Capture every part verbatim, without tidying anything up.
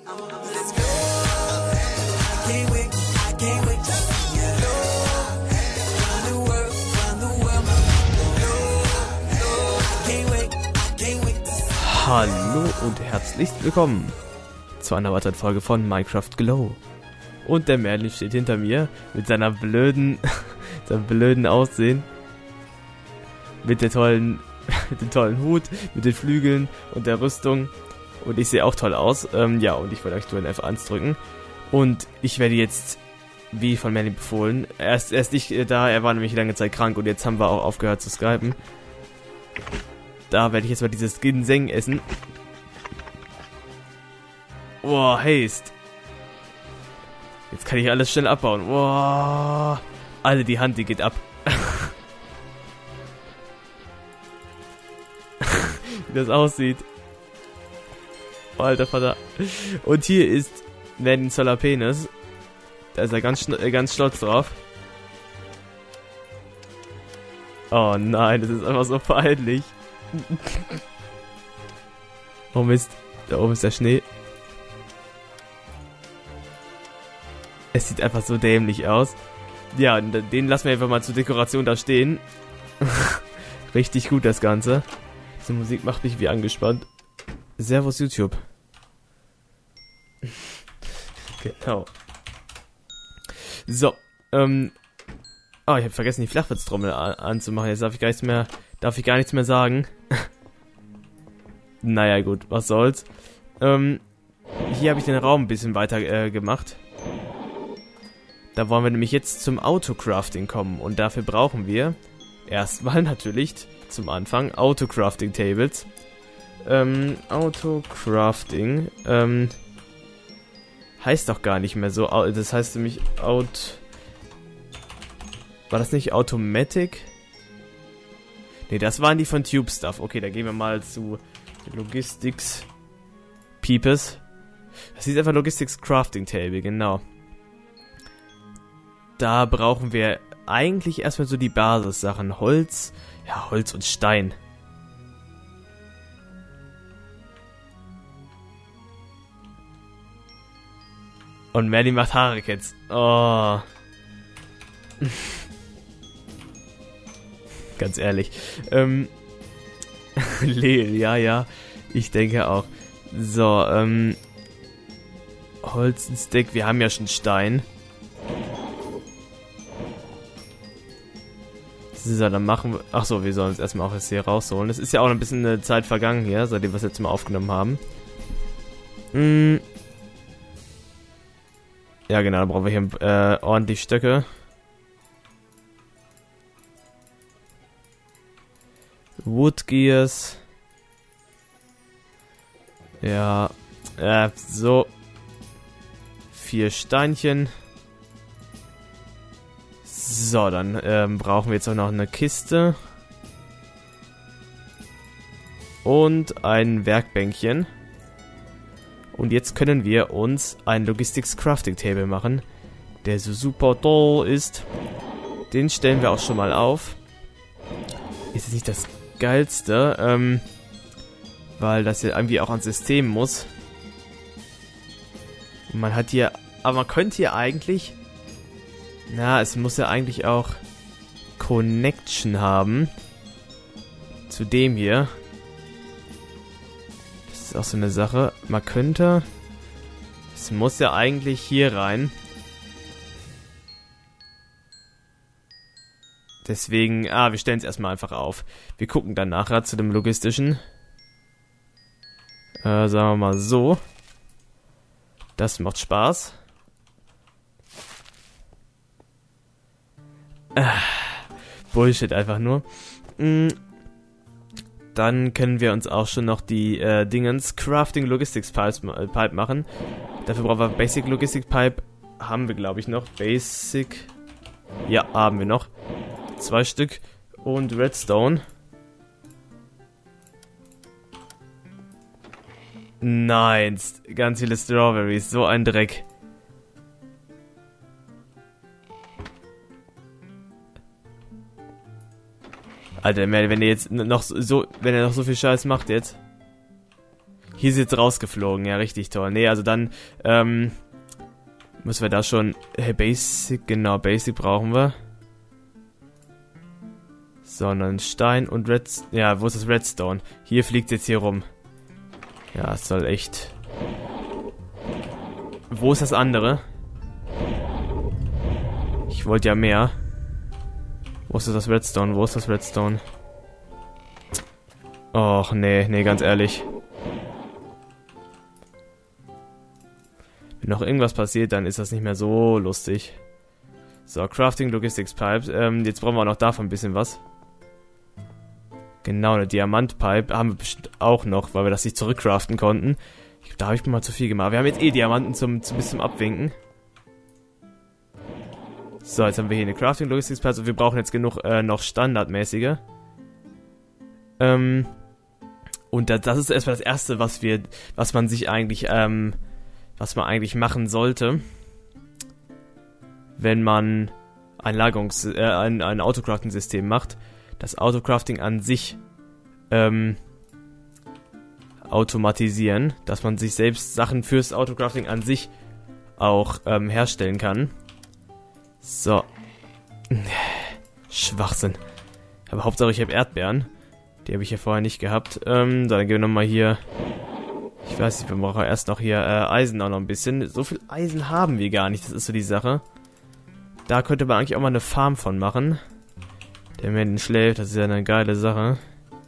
Hallo und herzlich willkommen zu einer weiteren Folge von Minecraft Glow. Und der Merlin steht hinter mir mit seiner blöden, seinem blöden Aussehen. Mit der tollen, mit dem tollen Hut, mit den Flügeln und der Rüstung. Und ich sehe auch toll aus. Ähm, ja, und ich wollte euch nur F eins drücken. Und ich werde jetzt, wie von Merlin befohlen, erst, erst nicht äh, da, er war nämlich lange Zeit krank und jetzt haben wir auch aufgehört zu skypen. Da werde ich jetzt mal dieses Ginseng essen. Boah, Haste. Jetzt kann ich alles schnell abbauen. Boah. Alle, die Hand, die geht ab. Wie das aussieht. Oh, alter Vater. Und hier ist Merlin Solapenis. Da ist er ganz, äh, ganz stolz drauf. Oh nein, das ist einfach so peinlich. Oh Mist, da oben ist der Schnee. Es sieht einfach so dämlich aus. Ja, den lassen wir einfach mal zur Dekoration da stehen. Richtig gut das Ganze. Diese Musik macht mich wie angespannt. Servus YouTube. Genau. So, ähm... Oh, ich habe vergessen, die Flachwitztrommel anzumachen. Jetzt darf ich gar nichts mehr, darf ich gar nichts mehr sagen. Naja, gut, was soll's. Ähm, hier habe ich den Raum ein bisschen weiter äh, gemacht. Da wollen wir nämlich jetzt zum Autocrafting kommen. Und dafür brauchen wir erstmal natürlich zum Anfang Autocrafting Tables. Ähm, Autocrafting, ähm, heißt doch gar nicht mehr so. Das heißt nämlich Out... War das nicht Automatic? Ne, das waren die von Tube Stuff. Okay, da gehen wir mal zu Logistics Peepers. Das ist einfach Logistics Crafting Table, genau. Da brauchen wir eigentlich erstmal so die Basissachen. Holz, ja, Holz und Stein. Und Merlin macht Harekets. Oh. Ganz ehrlich. Ähm. Leel, ja, ja. Ich denke auch. So, ähm. Holz, ein Stick. Wir haben ja schon Stein. So, dann machen wir... Achso, wir sollen uns erstmal auch jetzt hier rausholen. Es ist ja auch ein bisschen eine Zeit vergangen hier, seitdem wir es jetzt mal aufgenommen haben. Hm. Ja, genau, dann brauchen wir hier äh, ordentlich Stöcke. Wood Gears. Ja. Äh, so. Vier Steinchen. So, dann ähm, brauchen wir jetzt auch noch eine Kiste. Und ein Werkbänkchen. Und jetzt können wir uns ein Logistics Crafting Table machen. Der so super toll ist. Den stellen wir auch schon mal auf. Ist jetzt nicht das Geilste, ähm, weil das ja irgendwie auch ans System muss. Und man hat hier, aber man könnte hier eigentlich, na, es muss ja eigentlich auch Connection haben zu dem hier. Das ist auch so eine Sache. Man könnte, es muss ja eigentlich hier rein. Deswegen, ah, wir stellen es erstmal einfach auf. Wir gucken dann nachher zu dem Logistischen. Äh, sagen wir mal so. Das macht Spaß. Äh, Bullshit einfach nur. Mm, dann können wir uns auch schon noch die äh, Dingens Crafting Logistics Pipe, äh, Pipe machen. Dafür brauchen wir Basic Logistics Pipe. Haben wir, glaube ich, noch. Basic. Ja, haben wir noch. Zwei Stück und Redstone. Nein, ganz viele Strawberries, so ein Dreck. Alter, wenn er jetzt noch so, wenn er noch so viel Scheiß macht jetzt. Hier ist jetzt rausgeflogen, ja, richtig toll. Nee, also dann, ähm, müssen wir da schon, hey, Basic, genau, Basic brauchen wir. Sondern Stein und Redstone, ja, wo ist das Redstone? Hier fliegt jetzt hier rum. Ja, es soll echt... Wo ist das andere? Ich wollte ja mehr. Wo ist das Redstone? Wo ist das Redstone? Och, nee, nee, ganz ehrlich. Wenn noch irgendwas passiert, dann ist das nicht mehr so lustig. So, Crafting Logistics Pipe. Ähm, jetzt brauchen wir auch noch davon ein bisschen was. Genau, eine Diamantpipe haben wir bestimmt auch noch, weil wir das nicht zurückcraften konnten. Da habe ich mir mal zu viel gemacht. Wir haben jetzt eh Diamanten zum, zum, bis zum Abwinken. So, jetzt haben wir hier eine Crafting Logistics Pipe. Also wir brauchen jetzt genug äh, noch standardmäßige. Ähm... Und das ist erstmal das Erste, was wir, was man sich eigentlich, ähm, was man eigentlich machen sollte, wenn man ein Lagerungs-, äh, ein, ein Autocrafting-System macht. Das Autocrafting an sich, ähm, automatisieren, dass man sich selbst Sachen fürs Autocrafting an sich auch, ähm, herstellen kann. So. Schwachsinn. Aber Hauptsache ich habe Erdbeeren. Die habe ich ja vorher nicht gehabt. Ähm, so, dann gehen wir nochmal hier... Ich weiß nicht, wir brauchen erst noch hier äh, Eisen auch noch ein bisschen. So viel Eisen haben wir gar nicht, das ist so die Sache. Da könnte man eigentlich auch mal eine Farm von machen. Der Menschen schläft, das ist ja eine geile Sache.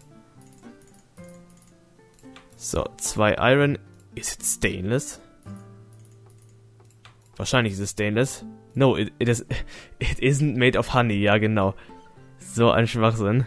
So, zwei Iron. Ist es Stainless? Wahrscheinlich ist es Stainless. No, it, it, is, it isn't made of honey. Ja, genau. So ein Schwachsinn.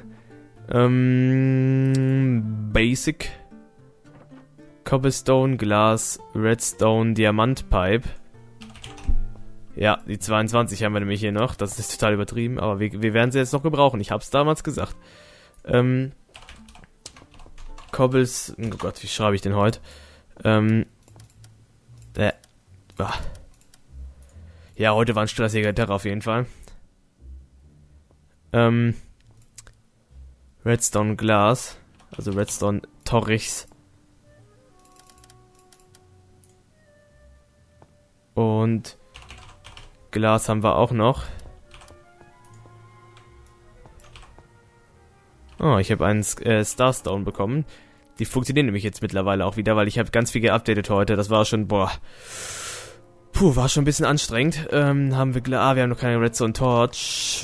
Ähm, Basic, Cobblestone, Glas, Redstone, Diamantpipe. Ja, die zweiundzwanzig haben wir nämlich hier noch. Das ist total übertrieben, aber wir, wir werden sie jetzt noch gebrauchen. Ich hab's damals gesagt. Ähm, Cobbles, oh Gott, wie schreibe ich denn heute? Ähm, äh, ah. Ja, heute war ein stressiger Tag auf jeden Fall. Ähm, Redstone Glas, also Redstone Torrichs. Und Glas haben wir auch noch. Oh, ich habe einen äh, Starstone bekommen. Die funktionieren nämlich jetzt mittlerweile auch wieder, weil ich habe ganz viel geupdatet heute. Das war schon, boah. Puh, war schon ein bisschen anstrengend. Ähm, haben wir, ah, wir haben noch keine Redstone Torch.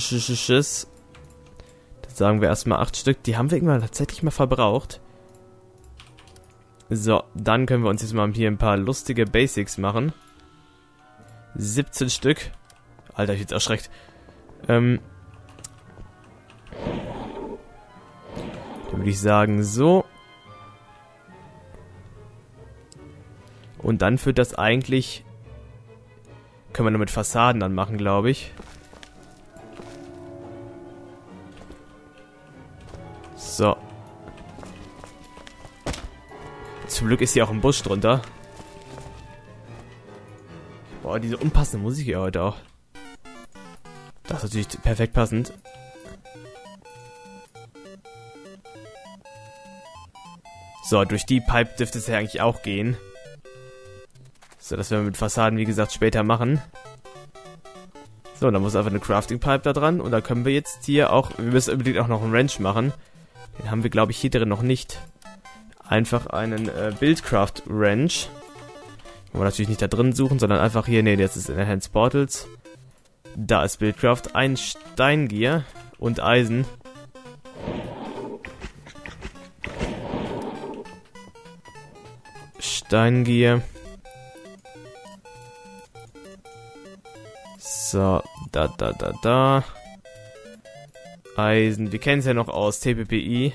Sagen wir erstmal acht Stück. Die haben wir irgendwann tatsächlich mal verbraucht. So, dann können wir uns jetzt mal hier ein paar lustige Basics machen. siebzehn Stück. Alter, ich bin jetzt erschreckt. Ähm. Dann würde ich sagen, so. Und dann führt das eigentlich... Können wir nur mit Fassaden dann machen, glaube ich. So. Zum Glück ist hier auch ein Busch drunter. Boah, diese unpassende Musik hier heute auch. Das ist natürlich perfekt passend. So, durch die Pipe dürfte es ja eigentlich auch gehen. So, das werden wir mit Fassaden, wie gesagt, später machen. So, dann muss einfach eine Crafting Pipe da dran. Und da können wir jetzt hier auch... Wir müssen unbedingt auch noch einen Wrench machen. Den haben wir, glaube ich, hier drin noch nicht. Einfach einen äh, Buildcraft Wrench. Wollen wir natürlich nicht da drin suchen, sondern einfach hier... Ne, jetzt ist in Enhanced Portals. Da ist Buildcraft. Ein Steingear und Eisen. Steingear. So, da, da, da, da. Eisen. Wir kennen es ja noch aus T P P I.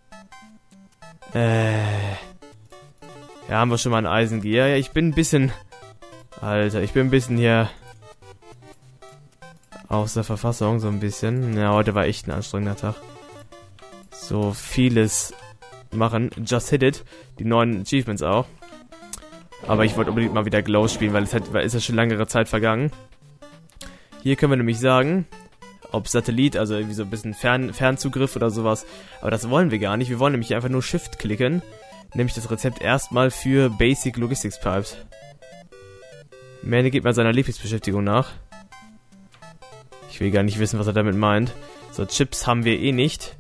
Äh. Ja, haben wir schon mal ein Eisengear. Ja, ich bin ein bisschen... Alter, ich bin ein bisschen hier... Aus der Verfassung, so ein bisschen. Ja, heute war echt ein anstrengender Tag. So vieles machen. Just Hit It. Die neuen Achievements auch. Aber ich wollte unbedingt mal wieder Glow spielen, weil es hat, weil ist ja schon langere Zeit vergangen. Hier können wir nämlich sagen, ob Satellit, also irgendwie so ein bisschen Fern, Fernzugriff oder sowas. Aber das wollen wir gar nicht. Wir wollen nämlich einfach nur Shift klicken. nämlich das Rezept erstmal für Basic Logistics Pipes. Manny geht mal seiner Lieblingsbeschäftigung nach. Ich will gar nicht wissen, was er damit meint. So, Chips haben wir eh nicht.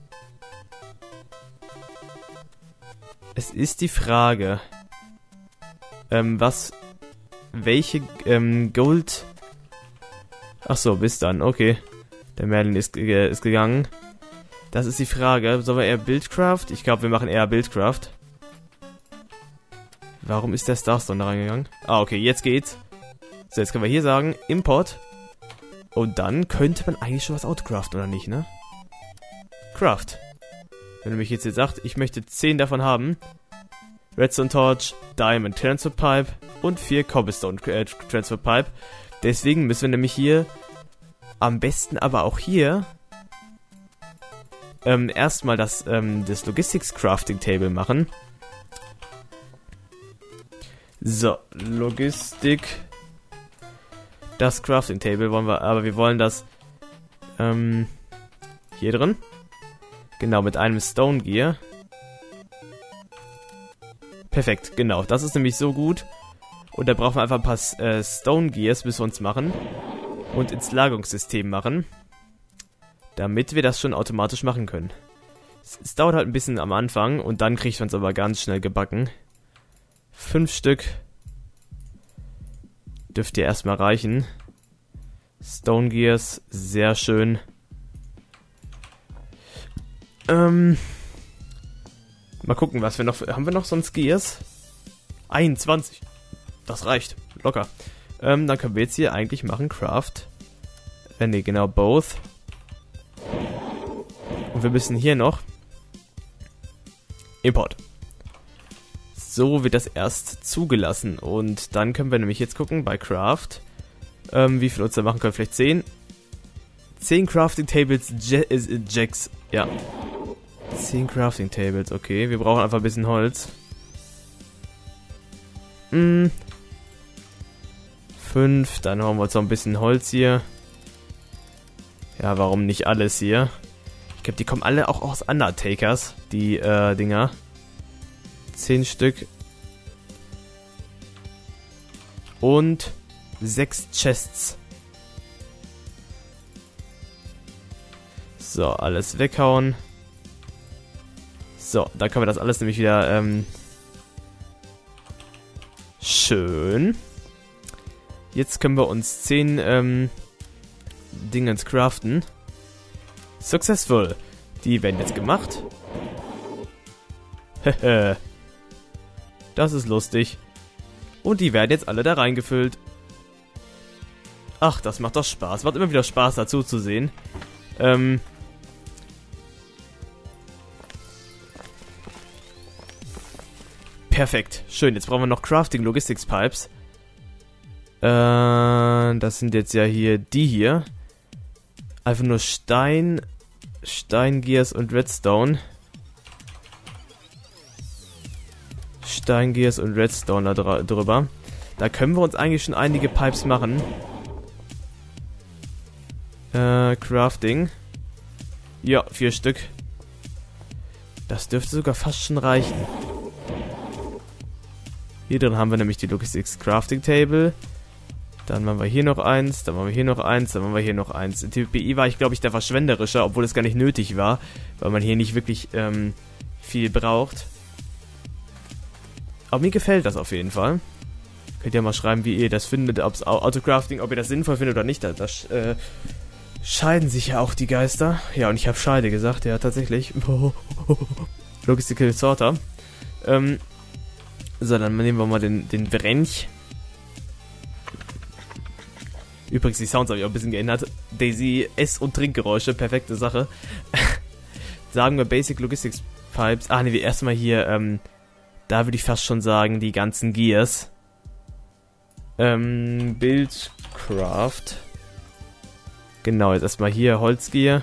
Es ist die Frage, ähm, was, welche, ähm, Gold... Ach so, bis dann, okay. Der Merlin ist, äh, ist gegangen. Das ist die Frage. Sollen wir eher Buildcraft? Ich glaube, wir machen eher Buildcraft. Warum ist der Starstone da reingegangen? Ah, okay, jetzt geht's. So, jetzt können wir hier sagen, Import. Und dann könnte man eigentlich schon was outcraften, oder nicht, ne? Craft. Wenn du mich jetzt hier sagt, ich möchte zehn davon haben. Redstone Torch, Diamond Transfer Pipe und vier Cobblestone äh, Transfer Pipe. Deswegen müssen wir nämlich hier, am besten aber auch hier, ähm, erstmal das, ähm, das Logistics Crafting Table machen. So, Logistik. Das Crafting Table wollen wir, aber wir wollen das, ähm, hier drin. Genau, mit einem Stone Gear. Perfekt, genau. Das ist nämlich so gut. Und da brauchen wir einfach ein paar äh, Stone Gears, müssen wir uns machen. Und ins Lagerungssystem machen. Damit wir das schon automatisch machen können. Es, es dauert halt ein bisschen am Anfang. Und dann kriegt man es aber ganz schnell gebacken. Fünf Stück. Dürfte ihr erstmal reichen. Stone Gears, sehr schön. Ähm... Mal gucken, was wir noch... Haben wir noch sonst Gears? einundzwanzig. Das reicht. Locker. Ähm, dann können wir jetzt hier eigentlich machen Craft. Äh, ne, genau, both. Und wir müssen hier noch Import. So wird das erst zugelassen. Und dann können wir nämlich jetzt gucken bei Craft, ähm, wie viel uns da machen können. Vielleicht zehn. zehn Crafting Tables Je äh, Jacks. Ja. zehn Crafting Tables, okay. Wir brauchen einfach ein bisschen Holz. Hm. fünf, dann haben wir uns noch ein bisschen Holz hier. Ja, warum nicht alles hier? Ich glaube, die kommen alle auch aus Undertakers, die äh, Dinger. zehn Stück. Und sechs Chests. So, alles weghauen. So, dann können wir das alles nämlich wieder, ähm, schön. Jetzt können wir uns zehn, ähm, Dingens craften. Successful. Die werden jetzt gemacht. Hehe. Das ist lustig. Und die werden jetzt alle da reingefüllt. Ach, das macht doch Spaß. Macht immer wieder Spaß dazu zu sehen. Ähm... Perfekt. Schön. Jetzt brauchen wir noch Crafting Logistics Pipes. Äh, das sind jetzt ja hier die hier. Einfach nur Stein, Steingears und Redstone. Steingears und Redstone da dr drüber. Da können wir uns eigentlich schon einige Pipes machen. Äh, Crafting. Ja, vier Stück. Das dürfte sogar fast schon reichen. Hier drin haben wir nämlich die Logistics Crafting Table. Dann machen wir hier noch eins, dann machen wir hier noch eins, dann machen wir hier noch eins. In T P I war ich, glaube ich, der verschwenderischer, obwohl es gar nicht nötig war, weil man hier nicht wirklich ähm, viel braucht. Aber mir gefällt das auf jeden Fall. Könnt ihr mal schreiben, wie ihr das findet, ob es Autocrafting, ob ihr das sinnvoll findet oder nicht. Da, da äh, scheiden sich ja auch die Geister. Ja, und ich habe Scheide gesagt, ja, tatsächlich. Logistical Sorter. Ähm, so, dann nehmen wir mal den, den Wrench. Übrigens, die Sounds habe ich auch ein bisschen geändert. Daisy, Ess- und Trinkgeräusche, perfekte Sache. Sagen wir Basic Logistics Pipes. Ah, ne, wir erstmal hier, ähm, da würde ich fast schon sagen, die ganzen Gears. Ähm, Buildcraft. Genau, jetzt erstmal hier Holzgear.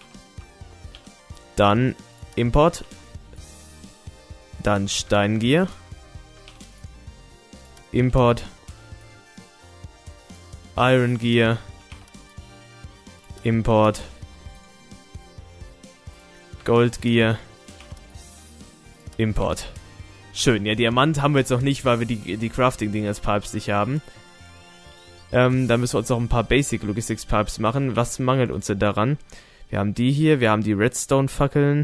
Dann Import. Dann Steingear. Import. Iron Gear. Import. Gold Gear. Import. Schön, ja, Diamant haben wir jetzt noch nicht, weil wir die, die Crafting-Dinges-Pipes nicht haben. Ähm, da müssen wir uns noch ein paar Basic Logistics Pipes machen. Was mangelt uns denn daran? Wir haben die hier, wir haben die Redstone-Fackeln.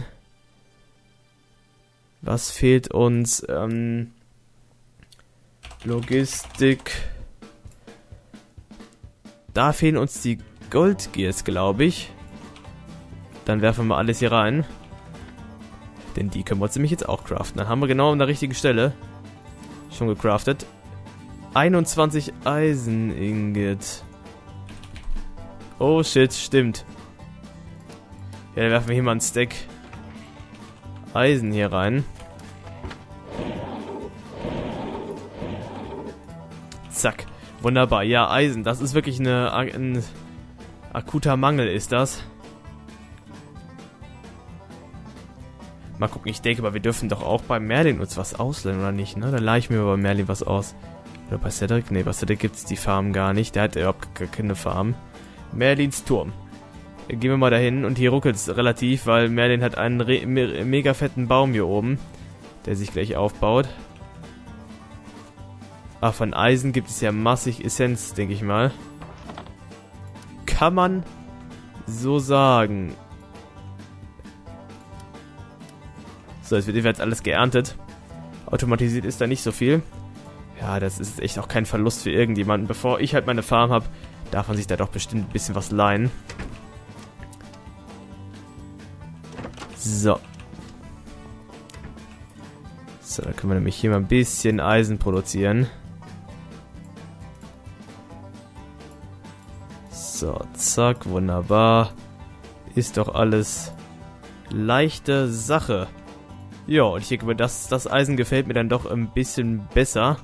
Was fehlt uns? Ähm, Logistik. Da fehlen uns die Gold Gears, glaube ich. Dann werfen wir alles hier rein. Denn die können wir uns nämlich jetzt auch craften. Dann haben wir genau an der richtigen Stelle schon gecraftet. einundzwanzig Eisen-Ingot. Oh shit, stimmt. Ja, dann werfen wir hier mal einen Stack Eisen hier rein. Zack. Wunderbar. Ja, Eisen. Das ist wirklich eine, ein akuter Mangel, ist das. Mal gucken, ich denke mal, wir dürfen doch auch bei Merlin uns was ausleihen, oder nicht, ne? Dann leihe ich mir bei Merlin was aus. Oder bei Cedric? Ne, bei Cedric gibt es die Farm gar nicht. Der hat überhaupt gar keine Farm. Merlins Turm. Gehen wir mal dahin und hier ruckelt es relativ, weil Merlin hat einen me mega fetten Baum hier oben, der sich gleich aufbaut. Ah, von Eisen gibt es ja massig Essenz, denke ich mal. Kann man so sagen. So, jetzt wird jetzt alles geerntet. Automatisiert ist da nicht so viel. Ja, das ist echt auch kein Verlust für irgendjemanden. Bevor ich halt meine Farm habe, darf man sich da doch bestimmt ein bisschen was leihen. So. So, da können wir nämlich hier mal ein bisschen Eisen produzieren. So, zack, wunderbar. Ist doch alles leichte Sache. Ja, und ich denke, das, das Eisen gefällt mir dann doch ein bisschen besser.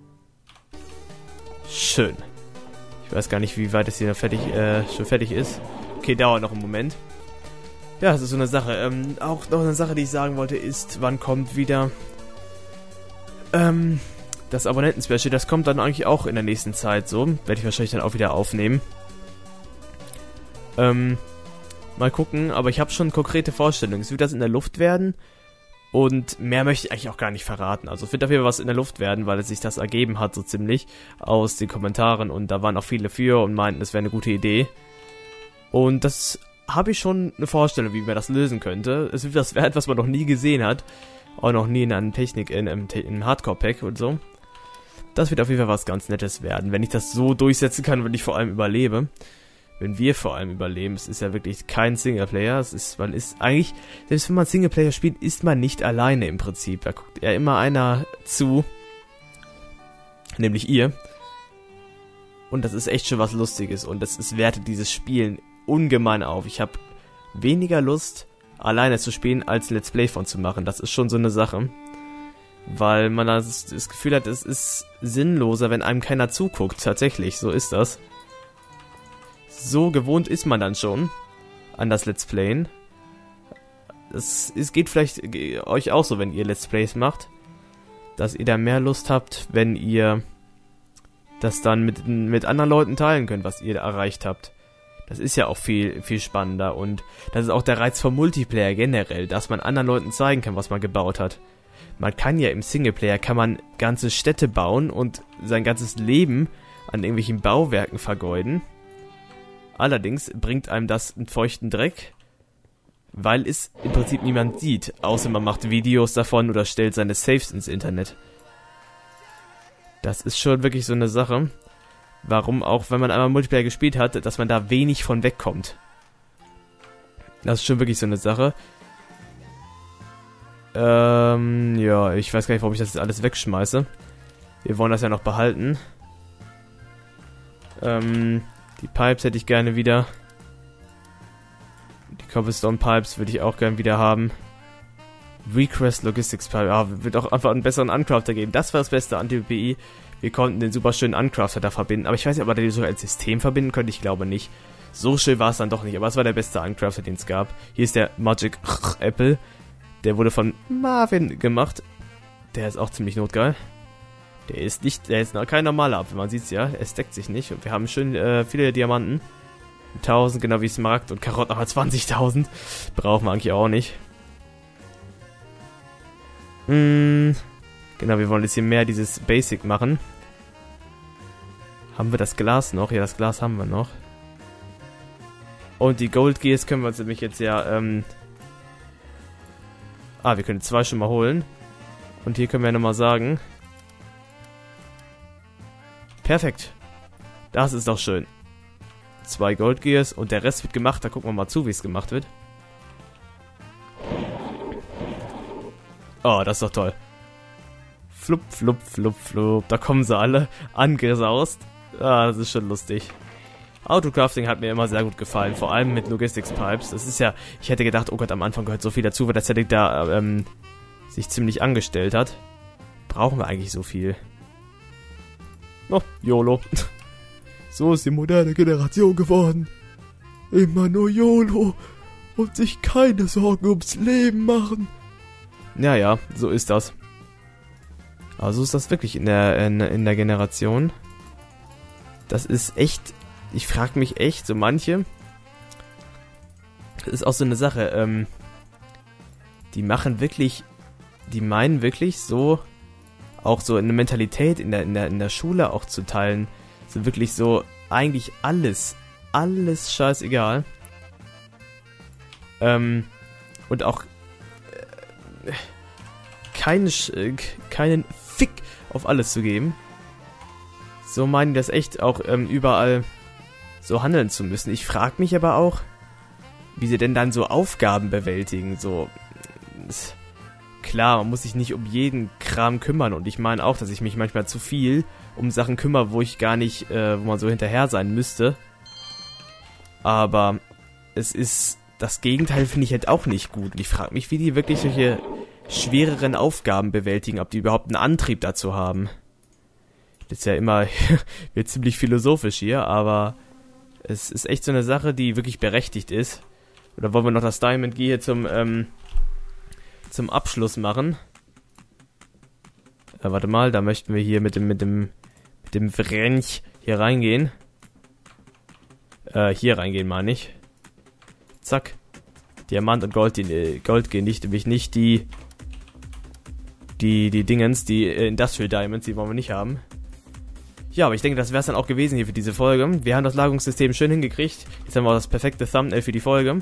Schön. Ich weiß gar nicht, wie weit es hier fertig, äh, schon fertig ist. Okay, dauert noch einen Moment. Ja, das ist so eine Sache. Ähm, auch noch eine Sache, die ich sagen wollte, ist, wann kommt wieder ähm, das Abonnenten-Special. Das kommt dann eigentlich auch in der nächsten Zeit so. Werde ich wahrscheinlich dann auch wieder aufnehmen. Ähm, mal gucken, aber ich habe schon konkrete Vorstellungen. Es wird das in der Luft werden. Und mehr möchte ich eigentlich auch gar nicht verraten. Also es wird auf jeden Fall was in der Luft werden, weil es sich das ergeben hat, so ziemlich, aus den Kommentaren. Und da waren auch viele für und meinten, es wäre eine gute Idee. Und das habe ich schon eine Vorstellung, wie man das lösen könnte. Es wird das wert, was man noch nie gesehen hat. Auch noch nie in einer Technik, in einem, in einem Hardcore-Pack und so. Das wird auf jeden Fall was ganz Nettes werden. Wenn ich das so durchsetzen kann, wenn ich vor allem überlebe. Wenn wir vor allem überleben, es ist ja wirklich kein Singleplayer, es ist, man ist eigentlich, selbst wenn man Singleplayer spielt, ist man nicht alleine im Prinzip, da guckt ja immer einer zu, nämlich ihr, und das ist echt schon was Lustiges, und das ist, wertet dieses Spielen ungemein auf. Ich habe weniger Lust, alleine zu spielen, als Let's Play von zu machen, das ist schon so eine Sache, weil man das, das Gefühl hat, es ist sinnloser, wenn einem keiner zuguckt, tatsächlich, so ist das. So gewohnt ist man dann schon an das Let's Playen. Es, es geht vielleicht euch auch so, wenn ihr Let's Plays macht, dass ihr da mehr Lust habt, wenn ihr das dann mit, mit anderen Leuten teilen könnt, was ihr da erreicht habt. Das ist ja auch viel, viel spannender und das ist auch der Reiz vom Multiplayer generell, dass man anderen Leuten zeigen kann, was man gebaut hat. Man kann ja im Singleplayer, kann man ganze Städte bauen und sein ganzes Leben an irgendwelchen Bauwerken vergeuden. Allerdings bringt einem das einen feuchten Dreck, weil es im Prinzip niemand sieht, außer man macht Videos davon oder stellt seine Saves ins Internet. Das ist schon wirklich so eine Sache, warum auch, wenn man einmal Multiplayer gespielt hat, dass man da wenig von wegkommt. Das ist schon wirklich so eine Sache. Ähm, ja, ich weiß gar nicht, warum ich das jetzt alles wegschmeiße. Wir wollen das ja noch behalten. Ähm... Die Pipes hätte ich gerne wieder. Die Cobblestone Pipes würde ich auch gerne wieder haben. Request Logistics Pipe. Ja, wird auch einfach einen besseren Uncrafter geben. Das war das Beste an PvE. Wir konnten den super schönen Uncrafter da verbinden. Aber ich weiß nicht, ob wir den sogar als System verbinden könnte. Ich glaube nicht. So schön war es dann doch nicht. Aber es war der beste Uncrafter, den es gab. Hier ist der Magic Apple. Der wurde von Marvin gemacht. Der ist auch ziemlich notgeil. Der ist nicht, der ist noch kein normaler Apfel, man sieht's ja, es deckt sich nicht und wir haben schön äh, viele Diamanten. tausend, genau wie Smaragd und Karotten, aber zwanzigtausend brauchen wir eigentlich auch nicht. Hm, Genau, wir wollen jetzt hier mehr dieses Basic machen. Haben wir das Glas noch? Ja, das Glas haben wir noch. Und die Gold Gears können wir uns nämlich jetzt ja, ähm... Ah, wir können zwei schon mal holen. Und hier können wir nochmal sagen... Perfekt. Das ist doch schön. Zwei Gold Gears und der Rest wird gemacht. Da gucken wir mal zu, wie es gemacht wird. Oh, das ist doch toll. Flup, flup, flup, flup. Da kommen sie alle angesaust. Ah, das ist schon lustig. Autocrafting hat mir immer sehr gut gefallen. Vor allem mit Logistics Pipes. Das ist ja... Ich hätte gedacht, oh Gott, am Anfang gehört so viel dazu, weil der Setting da ähm, sich ziemlich angestellt hat. Brauchen wir eigentlich so viel? Oh, YOLO. So ist die moderne Generation geworden. Immer nur YOLO und sich keine Sorgen ums Leben machen. Ja, ja, so ist das. Aber so ist das wirklich in der, in, in der Generation. Das ist echt... Ich frage mich echt, so manche... Das ist auch so eine Sache, ähm... Die machen wirklich... Die meinen wirklich so... Auch so eine Mentalität in der, in der, in der Schule auch zu teilen. So wirklich so... Eigentlich alles... Alles scheißegal. Ähm... Und auch... Äh, keine, äh, keinen Fick auf alles zu geben. So meinen die das echt auch ähm, überall so handeln zu müssen. Ich frage mich aber auch, wie sie denn dann so Aufgaben bewältigen. So, klar, man muss sich nicht um jeden Kram kümmern. Und ich meine auch, dass ich mich manchmal zu viel um Sachen kümmere, wo ich gar nicht, äh, wo man so hinterher sein müsste. Aber es ist, das Gegenteil finde ich halt auch nicht gut. Und ich frage mich, wie die wirklich solche schwereren Aufgaben bewältigen, ob die überhaupt einen Antrieb dazu haben. Das ist ja immer wird ziemlich philosophisch hier, aber es ist echt so eine Sache, die wirklich berechtigt ist. Oder wollen wir noch das Diamond Gear hier zum, ähm, zum Abschluss machen? Äh, warte mal, da möchten wir hier mit dem, mit dem, mit dem Wrench hier reingehen. Äh, hier reingehen, meine ich. Zack. Diamant und Gold, die, äh, Gold gehen nicht, nämlich nicht die, die, die Dingens, die äh, Industrial Diamonds, die wollen wir nicht haben. Ja, aber ich denke, das wäre es dann auch gewesen hier für diese Folge. Wir haben das Lagerungssystem schön hingekriegt. Jetzt haben wir auch das perfekte Thumbnail für die Folge.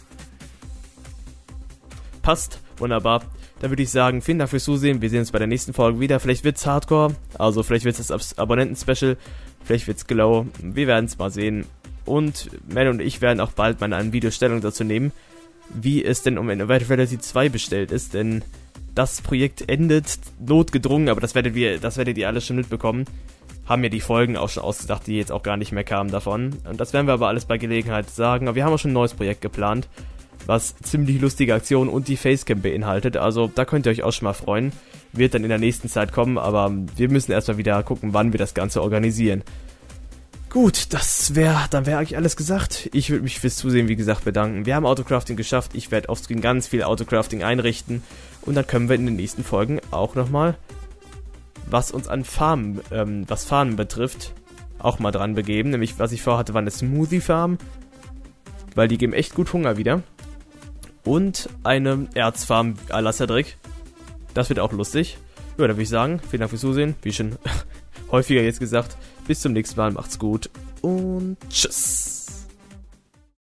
Passt. Wunderbar. Dann würde ich sagen, vielen Dank fürs Zusehen. Wir sehen uns bei der nächsten Folge wieder. Vielleicht wird's Hardcore. Also vielleicht wird's das Abonnenten-Special. Vielleicht wird's Glow. Wir werden es mal sehen. Und Mel und ich werden auch bald mal eine Videostellung dazu nehmen, wie es denn um Innovative Reality zwei bestellt ist. Denn das Projekt endet notgedrungen, aber das werdet, wir, das werdet ihr alles schon mitbekommen. Haben ja die Folgen auch schon ausgedacht, die jetzt auch gar nicht mehr kamen davon. Und das werden wir aber alles bei Gelegenheit sagen. Aber wir haben auch schon ein neues Projekt geplant, was ziemlich lustige Aktionen und die Facecam beinhaltet. Also da könnt ihr euch auch schon mal freuen. Wird dann in der nächsten Zeit kommen, aber wir müssen erstmal wieder gucken, wann wir das Ganze organisieren. Gut, das wäre, dann wäre eigentlich alles gesagt. Ich würde mich fürs Zusehen, wie gesagt, bedanken. Wir haben Autocrafting geschafft. Ich werde offscreen ganz viel Autocrafting einrichten. Und dann können wir in den nächsten Folgen auch nochmal, was uns an Farmen, ähm, was Farmen betrifft, auch mal dran begeben. Nämlich, was ich vorhatte, war eine Smoothie Farm. Weil die geben echt gut Hunger wieder. Und eine Erzfarm à la Cedric. Das wird auch lustig. Ja, da würde ich sagen, vielen Dank fürs Zusehen. Wie schon häufiger jetzt gesagt. Bis zum nächsten Mal. Macht's gut. Und tschüss.